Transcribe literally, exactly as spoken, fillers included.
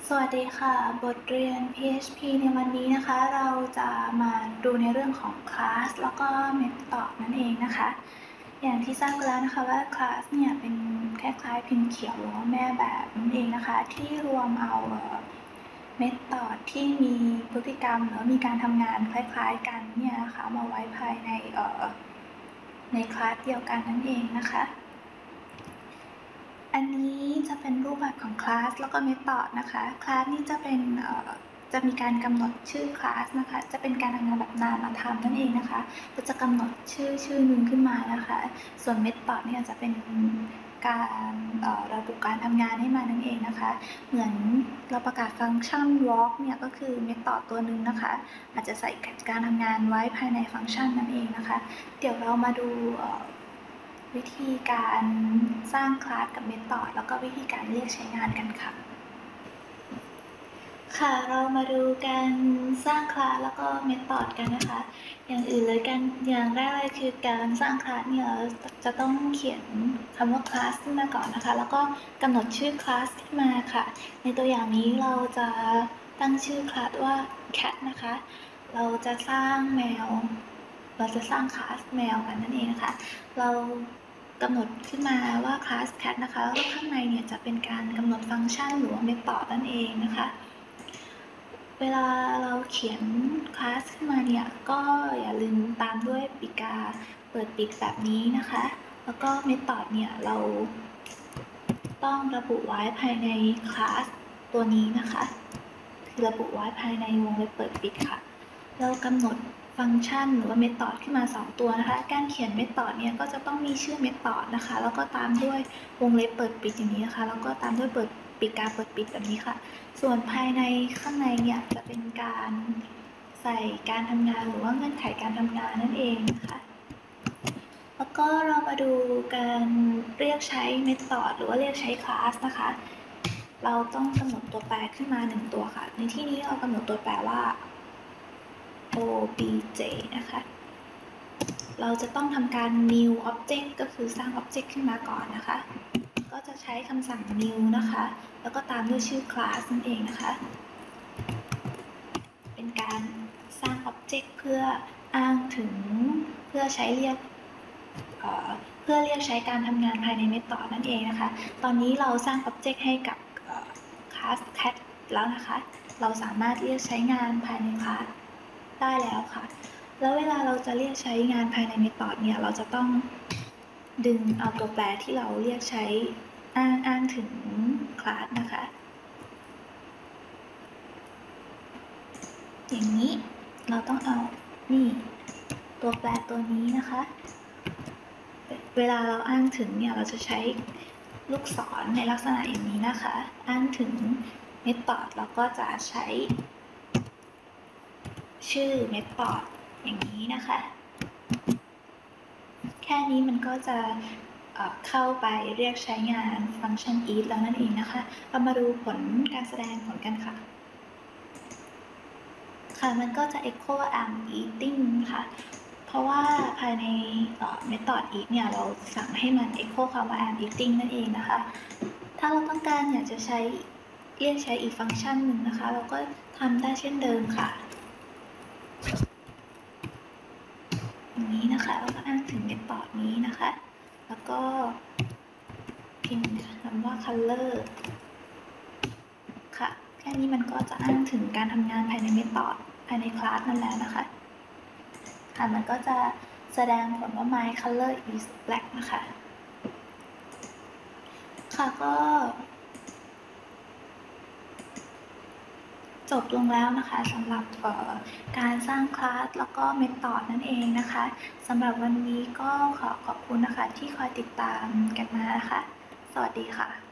สวัสดีค่ะบทเรียน พี เอช พี ในวันนี้นะคะเราจะมาดูในเรื่องของคลาสแล้วก็เมธอดนั่นเองนะคะอย่างที่ทราบกันแล้วนะคะว่าคลาสเนี่ยเป็นคล้ายๆพิมพ์เขียวหรือว่าแม่แบบนั่นเองนะคะที่รวมเอาเมธอดที่มีพฤติกรรมหรือมีการทำงานคล้ายๆกันเนี่ยนะคะมาไว้ภายในในคลาสเดียวกันนั่นเองนะคะอันนี้จะเป็นรูปแบบของคลาสแล้วก็เมธอดนะคะคลาสนี่จะเป็นจะมีการกำหนดชื่อคลาสนะคะจะเป็นการทำงานแบบนามธรรมนั่นเองนะคะก็จะกำหนดชื่อชื่อหนึ่งขึ้นมานะคะส่วนเมธอดเนี่ยจะเป็นการระบุการทำงานให้มานั่นเองนะคะเหมือนเราประกาศฟังก์ชัน walk เนี่ยก็คือเมธอดตัวหนึ่งนะคะอาจจะใส่การทำงานไว้ภายในฟังก์ชันนั่นเองนะคะเดี๋ยวเรามาดูวิธีการสร้างคลาสกับเมธอดแล้วก็วิธีการเรียกใช้งานกันค่ะค่ะเรามาดูการสร้างคลาสแล้วก็เมธอดกันนะคะอย่างอื่นเลยกันอย่างแรกเลยคือการสร้างคลาสเนี่ยเราจะต้องเขียนคำว่าคลาสขึ้นมาก่อนนะคะแล้วก็กำหนดชื่อคลาสขึ้นมาค่ะในตัวอย่างนี้เราจะตั้งชื่อคลาสว่า cat นะคะเราจะสร้างแมวเราจะสร้างคลาสแมวกันนั่นเองนะคะเรากำหนดขึ้นมาว่าคลาส cat นะคะแล้วข้างในเนี่ยจะเป็นการกำหนดฟังก์ชันหรือว่าเมธอดนั่นเองนะคะเวลาเราเขียนคลาสขึ้นมาเนี่ยก็อย่าลืมตามด้วยปีกาเปิดปิดแบบนี้นะคะแล้วก็เมธอดเนี่ยเราต้องระบุไว้ภายในคลาสตัวนี้นะคะคือระบุไว้ภายในวงเล็บเปิดปิดค่ะเรากำหนดฟังก์ชันหรือว่าเมธอดขึ้นมาสองตัวนะคะการเขียนเมธอดเนี่ยก็จะต้องมีชื่อเมธอดนะคะแล้วก็ตามด้วยวงเล็บเปิดปิดอย่างนี้นะคะแล้วก็ตามด้วยเปิดปีกาเปิดปิดแบบนี้ค่ะส่วนภายในข้างในเนี่ยจะเป็นการใส่การทำงานหรือว่าเงื่อนไขการทำงานนั่นเองนะคะแล้วก็เรามาดูการเรียกใช้เมธอดหรือว่าเรียกใช้คลาสนะคะเราต้องกำหนดตัวแปรขึ้นมาหนึ่งตัวค่ะในที่นี้เรากำหนดตัวแปรว่า โอ บี เจ นะคะเราจะต้องทำการ new object ก็คือสร้าง object ขึ้นมาก่อนนะคะก็จะใช้คำสั่ง new นะคะแล้วก็ตามด้วยชื่อ class นั่นเองนะคะเป็นการสร้าง object เพื่ออ้างถึงเพื่อใช้เรียกเอ่อเพื่อเรียกใช้การทำงานภายในเมธอดนั่นเองนะคะตอนนี้เราสร้าง object ให้กับ class cat แล้วนะคะเราสามารถเรียกใช้งานภายใน class ได้แล้วค่ะแล้วเวลาเราจะเรียกใช้งานภายในเมธอดเนี่ยเราจะต้องดึงเอาตัวแปรที่เราเรียกใช้อ้างอ้างถึงคลาสนะคะอย่างนี้เราต้องเอานี่ตัวแปรตัวนี้นะคะเวลาเราอ้างถึงเนี่ยเราจะใช้ลูกศรในลักษณะอย่างนี้นะคะอ้างถึงเมธอดเราก็จะใช้ชื่อเมธอดอย่างนี้นะคะแค่นี้มันก็จะเข้าไปเรียกใช้งานฟังก์ชัน eat แล้วนั่นเองนะคะเรามาดูผลการแสดงผลกันค่ะค่ะมันก็จะ echo I'm eating ค่ะเพราะว่าภายใน method eat เนี่ยเราสั่งให้มัน echo คำว่า I'm eating นั่นเองนะคะถ้าเราต้องการอยากจะใช้เรียกใช้อีกฟังก์ชันหนึ่งนะคะเราก็ทำได้เช่นเดิมค่ะอย่างนี้นะคะแล้วก็อ้างถึง method นี้นะคะแล้วก็พิมพ์คำว่า color ค่ะแค่นี้มันก็จะอ้างถึงการทำงานภายในเมธอดภายในคลาสนั่นแล้วนะคะค่ะมันก็จะแสดงผลว่า my color is black นะคะค่ะก็จบลงแล้วนะคะสำหรับการสร้างคลาสแล้วก็เมธอดนั่นเองนะคะสำหรับวันนี้ก็ขอขอบคุณนะคะที่คอยติดตามกันมานะคะสวัสดีค่ะ